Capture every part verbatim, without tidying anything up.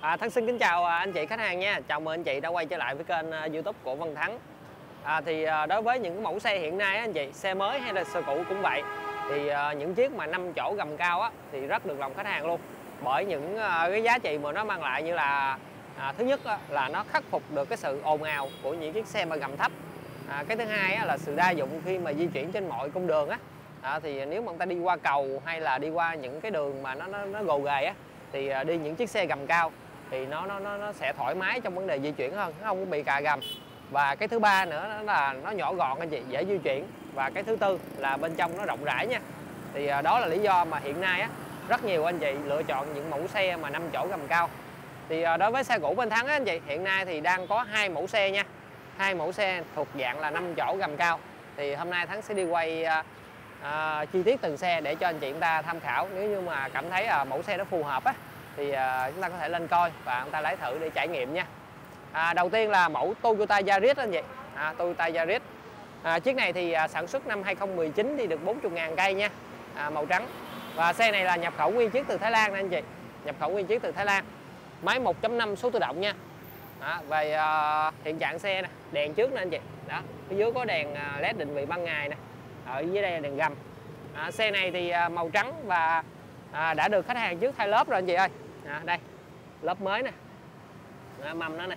À, Thân xin kính chào anh chị khách hàng nha. Chào mừng anh chị đã quay trở lại với kênh YouTube của Văn Thắng. À, thì đối với những cái mẫu xe hiện nay á, anh chị, xe mới hay là xe cũ cũng vậy, thì à, những chiếc mà năm chỗ gầm cao á, thì rất được lòng khách hàng luôn. Bởi những à, cái giá trị mà nó mang lại, như là à, thứ nhất á, là nó khắc phục được cái sự ồn ào của những chiếc xe mà gầm thấp. À, cái thứ hai á, là sự đa dụng khi mà di chuyển trên mọi cung đường á. À, thì nếu mà người ta đi qua cầu hay là đi qua những cái đường mà nó nó, nó gồ ghề á, thì à, đi những chiếc xe gầm cao thì nó nó nó sẽ thoải mái trong vấn đề di chuyển hơn, nó không có bị cà gầm. Và cái thứ ba nữa là nó nhỏ gọn anh chị, dễ di chuyển. Và cái thứ tư là bên trong nó rộng rãi nha. Thì đó là lý do mà hiện nay á, rất nhiều anh chị lựa chọn những mẫu xe mà năm chỗ gầm cao. Thì đối với xe cũ bên Thắng á, anh chị, hiện nay thì đang có hai mẫu xe nha, hai mẫu xe thuộc dạng là năm chỗ gầm cao. Thì hôm nay Thắng sẽ đi quay à, à, chi tiết từng xe để cho anh chị chúng ta tham khảo. Nếu như mà cảm thấy à, mẫu xe nó phù hợp á, thì uh, chúng ta có thể lên coi và chúng ta lấy thử để trải nghiệm nha. À, đầu tiên là mẫu Toyota Yaris anh chị. À, Toyota Yaris. À, chiếc này thì uh, sản xuất năm hai không một chín, đi được bốn mươi ngàn cây nha. À, màu trắng. Và xe này là nhập khẩu nguyên chiếc từ Thái Lan nè anh chị. Nhập khẩu nguyên chiếc từ Thái Lan. Máy một chấm năm số tự động nha. Đó, về uh, hiện trạng xe nè, đèn trước nè anh chị. Đó, phía dưới có đèn uh, led định vị ban ngày nè. Ở dưới đây là đèn gầm. À, xe này thì uh, màu trắng và À, đã được khách hàng trước thay lớp rồi anh chị ơi. À, đây lớp mới nè, à, mâm nó nè,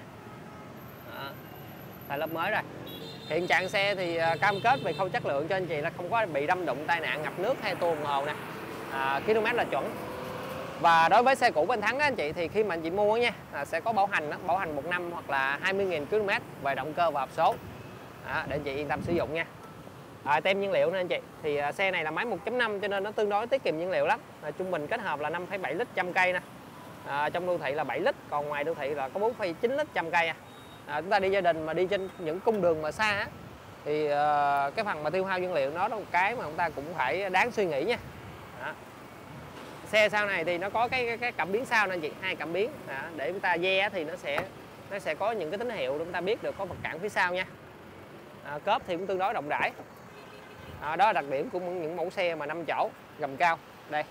à, thay lớp mới rồi. Hiện trạng xe thì à, cam kết về khâu chất lượng cho anh chị là không có bị đâm đụng, tai nạn, ngập nước hay tua đồng hồ nè. À, km là chuẩn. Và đối với xe cũ bên Thắng đó anh chị, thì khi mà anh chị mua nha, à, sẽ có bảo hành đó, bảo hành một năm hoặc là hai mươi nghìn km về động cơ và hộp số, à, để anh chị yên tâm sử dụng nha. À, tem nhiên liệu nữa anh chị, thì à, xe này là máy một chấm năm cho nên nó tương đối tiết kiệm nhiên liệu lắm. À, trung bình kết hợp là năm phẩy bảy lít trăm cây nè. À, trong đô thị là bảy lít, còn ngoài đô thị là có bốn phẩy chín lít trăm cây. À. À, chúng ta đi gia đình mà đi trên những cung đường mà xa á, thì à, cái phần mà tiêu hao nhiên liệu nó là một cái mà chúng ta cũng phải đáng suy nghĩ nha. Đó. Xe sau này thì nó có cái cái, cái cảm biến sau nè anh chị, hai cảm biến. Đó, để chúng ta ve thì nó sẽ nó sẽ có những cái tín hiệu để chúng ta biết được có vật cản phía sau nha. À, cốp thì cũng tương đối rộng rãi. À, đó là đặc điểm của những mẫu xe mà năm chỗ gầm cao đây.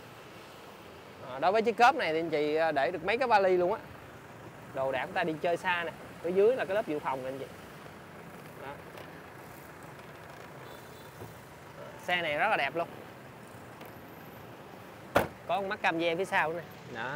À, đối với chiếc cốp này thì anh chị để được mấy cái vali luôn á, đồ đạc chúng ta đi chơi xa nè. Ở dưới là cái lớp dự phòng nè anh chị. Đó. À, xe này rất là đẹp luôn, có con mắt cam ve phía sau nữa nè. Đó.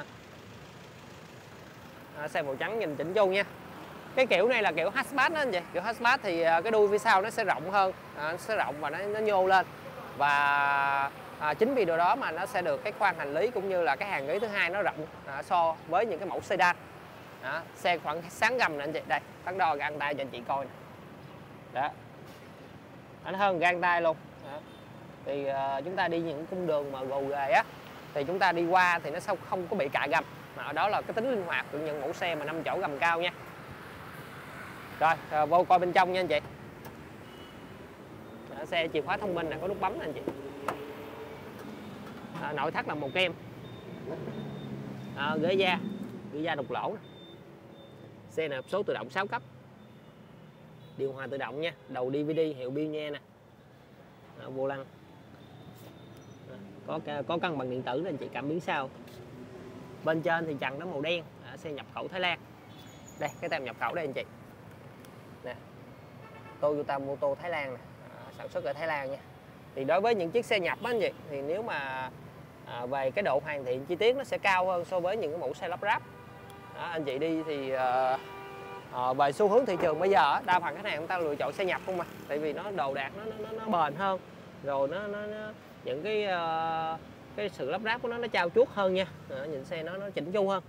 À, xe màu trắng nhìn chỉnh chu nha. Cái kiểu này là kiểu hatchback đó anh chị. Kiểu hatchback thì cái đuôi phía sau nó sẽ rộng hơn, à, nó sẽ rộng và nó, nó nhô lên. Và à, chính vì điều đó mà nó sẽ được cái khoang hành lý cũng như là cái hàng ghế thứ hai nó rộng à, so với những cái mẫu sedan. Đó, xe khoảng sáng gầm nè anh chị. Đây, tấn đo gang tay cho anh chị coi nè. Đó. Nó hơn gang tay luôn. Đó. Thì à, chúng ta đi những cung đường mà gồ ghề á, thì chúng ta đi qua thì nó không không có bị cạ gầm. Mà đó là cái tính linh hoạt của những mẫu xe mà năm chỗ gầm cao nha. Rồi, à, vô coi bên trong nha anh chị. Đó, xe chìa khóa thông minh này, có nút bấm nè anh chị. À, nội thất là màu kem. À, ghế da, ghế da đục lỗ. Xe này hộp số tự động sáu cấp. Điều hòa tự động nha, đầu đê vê đê hiệu Bione nè. À, vô lăng. À, có có cân bằng điện tử nè anh chị, cảm biến sau. Bên trên thì trần nó màu đen, à, xe nhập khẩu Thái Lan. Đây, cái tem nhập khẩu đây anh chị. Nè, Toyota Motor Thái Lan nè, à, sản xuất ở Thái Lan nha. Thì đối với những chiếc xe nhập á anh chị, thì nếu mà à, về cái độ hoàn thiện chi tiết nó sẽ cao hơn so với những cái mẫu xe lắp ráp. Đó, anh chị đi thì à, à, về xu hướng thị trường bây giờ đa phần khách hàng chúng ta lựa chọn xe nhập không mà, tại vì nó đồ đạc nó nó, nó, nó bền hơn, rồi nó, nó, nó những cái uh, cái sự lắp ráp của nó nó trau chuốt hơn nha. À, nhìn xe nó nó chỉnh chu hơn.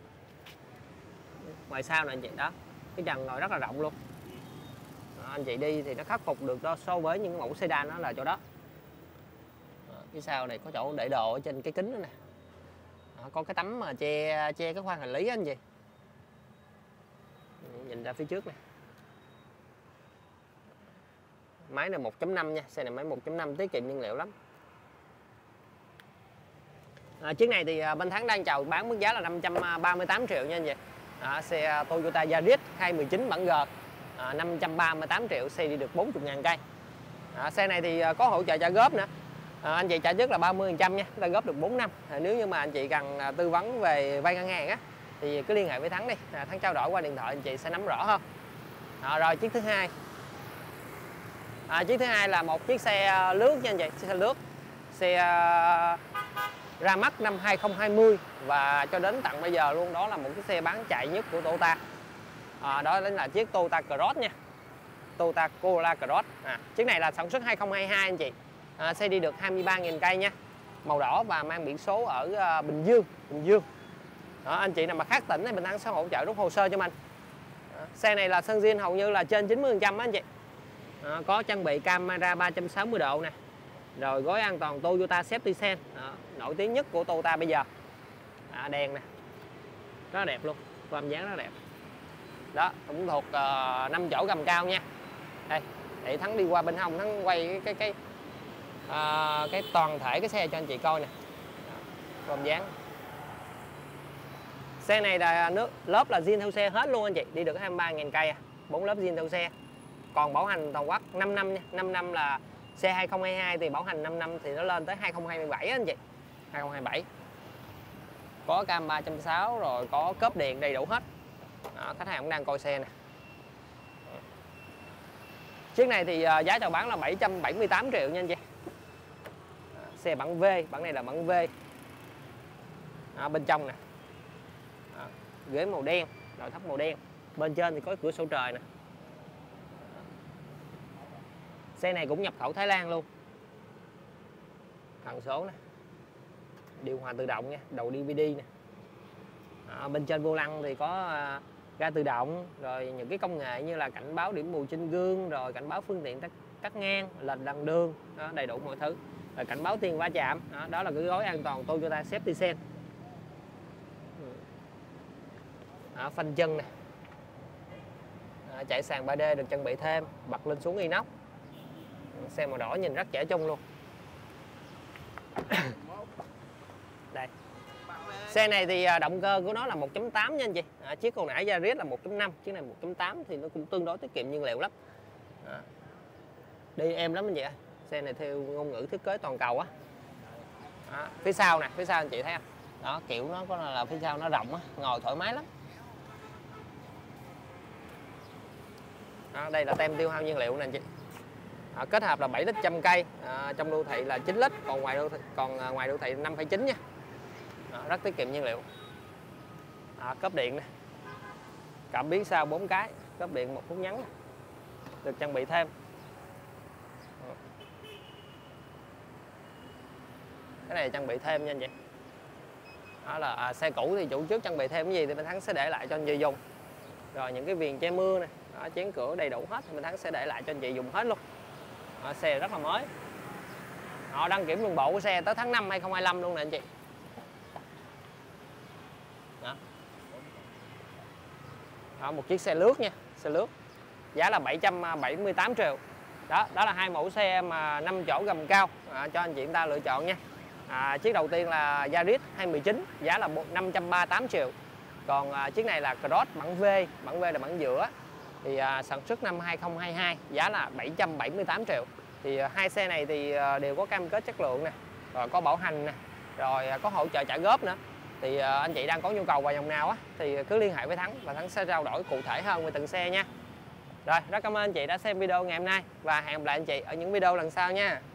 Ngoài sau này anh chị, đó cái trần ngồi rất là rộng luôn. Đó, anh chị đi thì nó khắc phục được đó so với những mẫu sedan đó là chỗ đó. Đó, phía sau này có chỗ để đồ ở trên cái kính nữa nè. Đó, có cái tấm mà che che cái khoang hành lý đó anh chị. Nhìn ra phía trước này. Máy này một chấm năm nha, xe này máy một chấm năm tiết kiệm nhiên liệu lắm. À, chiếc này thì bên Thắng đang chào bán mức giá là năm trăm ba mươi tám triệu nha anh chị. À, xe Toyota Yaris hai mười chín bản G, à, năm trăm ba mươi tám triệu, xe đi được bốn mươi ngàn cây. À, xe này thì có hỗ trợ trả góp nữa. À, anh chị trả trước là ba mươi phần trăm nha, ta góp được bốn năm. À, nếu như mà anh chị cần tư vấn về vay ngân hàng á, thì cứ liên hệ với Thắng đi, à, Thắng trao đổi qua điện thoại anh chị sẽ nắm rõ hơn. À, rồi chiếc thứ hai, à, chiếc thứ hai là một chiếc xe lướt nha anh chị, xe lướt, xe ra mắt năm hai không hai không và cho đến tận bây giờ luôn, đó là một cái xe bán chạy nhất của Toyota. À, đó là chiếc Toyota Cross nha, Toyota Corolla Cross. À, chiếc này là sản xuất hai không hai hai anh chị, à, xe đi được hai mươi ba nghìn cây nha, màu đỏ và mang biển số ở uh, Bình Dương, Bình Dương. Đó, anh chị nào mà khác tỉnh thì Bình Thắng sẽ hỗ trợ rút hồ sơ cho mình. Đó, xe này là sân zin hầu như là trên chín mươi phần trăm anh chị. Đó, có trang bị camera ba trăm sáu mươi độ nè, rồi gói an toàn Toyota Safety Sense, đó, nổi tiếng nhất của Toyota bây giờ. À, đèn nè, rất là đẹp luôn, form dáng rất là đẹp. Đó cũng thuộc uh, năm chỗ gầm cao nha. Đây để Thắng đi qua bên hông, Thắng quay cái cái cái, uh, cái toàn thể cái xe cho anh chị coi nè, form dáng. Xe này là nước lớp là zin theo xe hết luôn anh chị, đi được hai mươi ba nghìn cây à, bốn lớp zin theo xe. Còn bảo hành toàn quốc năm năm nha, năm năm là xe hai không hai hai thì bảo hành năm năm thì nó lên tới hai không hai bảy anh chị, hai không hai bảy. Có cam ba trăm sáu mươi rồi, có cốp điện đầy đủ hết. Đó, khách hàng cũng đang coi xe nè. Chiếc này thì giá chào bán là bảy trăm bảy mươi tám triệu nha anh chị. À, xe bản V, bản này là bản V. À, bên trong nè, à, ghế màu đen, nội thất màu đen, bên trên thì có cửa sổ trời nè. Xe này cũng nhập khẩu Thái Lan luôn. Cần số nè, điều hòa tự động nha, đầu đê vê đê nè. À, bên trên vô lăng thì có à, ga tự động, rồi những cái công nghệ như là cảnh báo điểm mù trên gương, rồi cảnh báo phương tiện tắt, cắt ngang, lệch làn đường, đó, đầy đủ mọi thứ. Rồi cảnh báo tiền va chạm, đó, đó là cái gói an toàn Toyota Safety Sense. À, phanh chân nè, à, chạy sàn ba D được trang bị thêm, bật lên xuống inox. Xe màu đỏ nhìn rất trẻ trung luôn. Đây, xe này thì động cơ của nó là một chấm tám nha anh chị. À, chiếc còn nãy Yaris là một chấm năm, chiếc này một chấm tám thì nó cũng tương đối tiết kiệm nhiên liệu lắm. À, đi êm lắm anh chị ạ. Xe này theo ngôn ngữ thiết kế toàn cầu á. À, phía sau nè, phía sau anh chị thấy không? Đó, kiểu nó có là phía sau nó rộng á, ngồi thoải mái lắm. Đó, đây là tem tiêu hao nhiên liệu nè anh chị. À, kết hợp là bảy lít trăm cây, à, trong đô thị là chín lít, còn ngoài đô thị, còn à, ngoài đô thị năm phẩy chín nha. À, rất tiết kiệm nhiên liệu. À, cốp điện nè, cảm biến sau bốn cái, cốp điện một phút nhấn nè, được trang bị thêm. Cái này trang bị thêm nha anh chị. Đó là à, xe cũ thì chủ trước trang bị thêm cái gì thì bên Thắng sẽ để lại cho anh chị dùng. Rồi những cái viền che mưa này, đó, chén cửa đầy đủ hết thì bên Thắng sẽ để lại cho anh chị dùng hết luôn. Đó, xe rất là mới. Họ đăng kiểm đường bộ của xe tới tháng năm hai không hai lăm luôn nè anh chị. Đó. Đó, một chiếc xe lướt nha, xe lướt. Giá là bảy trăm bảy mươi tám triệu. Đó, đó là hai mẫu xe mà năm chỗ gầm cao, à, cho anh chị chúng ta lựa chọn nha. À, chiếc đầu tiên là Yaris hai không một chín, giá là năm trăm ba mươi tám triệu. Còn à, chiếc này là Cross bản V, bản V là bản giữa, thì à, sản xuất năm hai không hai hai, giá là bảy trăm bảy mươi tám triệu. Thì à, hai xe này thì à, đều có cam kết chất lượng nè, rồi có bảo hành nè, rồi à, có hỗ trợ trả góp nữa. Thì à, anh chị đang có nhu cầu vào dòng nào á thì cứ liên hệ với Thắng và Thắng sẽ trao đổi cụ thể hơn về từng xe nha. Rồi, rất cảm ơn anh chị đã xem video ngày hôm nay và hẹn gặp lại anh chị ở những video lần sau nha.